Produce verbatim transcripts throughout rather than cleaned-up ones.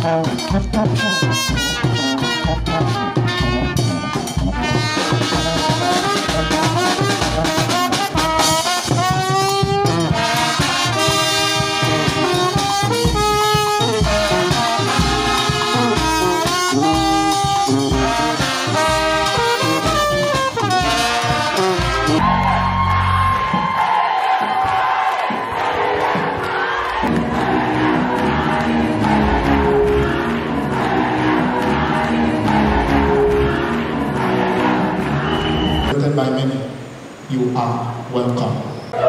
By many, you are welcome.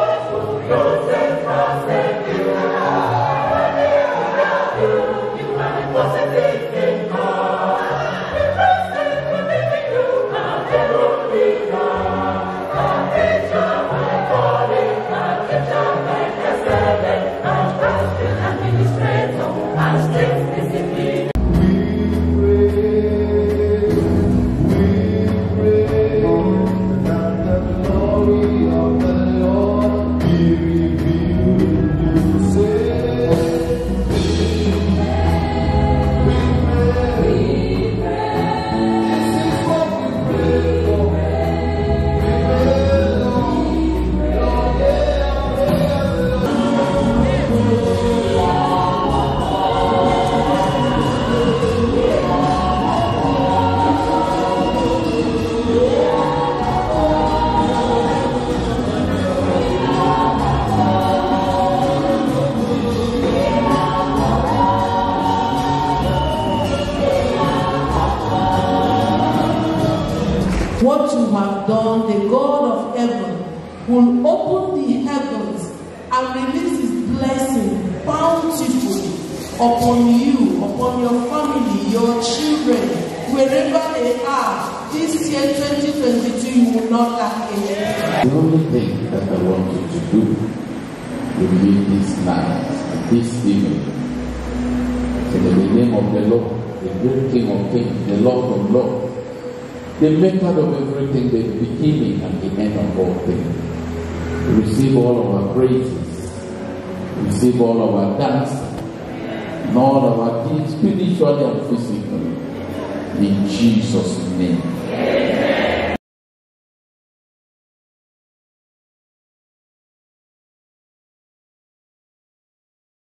What you have done, the God of heaven will open the heavens and release his blessing bountifully upon you, upon your family, your children, wherever they are. This year, twenty twenty-two, you will not lack anything. The only thing that I want you to do will be this night, this evening. So in the name of the Lord, the great King of Kings, the Lord of Lords, the maker of everything, the beginning and the end of all things. Receive all of our praises. Receive all of our dancing. And all of our deeds, spiritually and physically. In Jesus' name.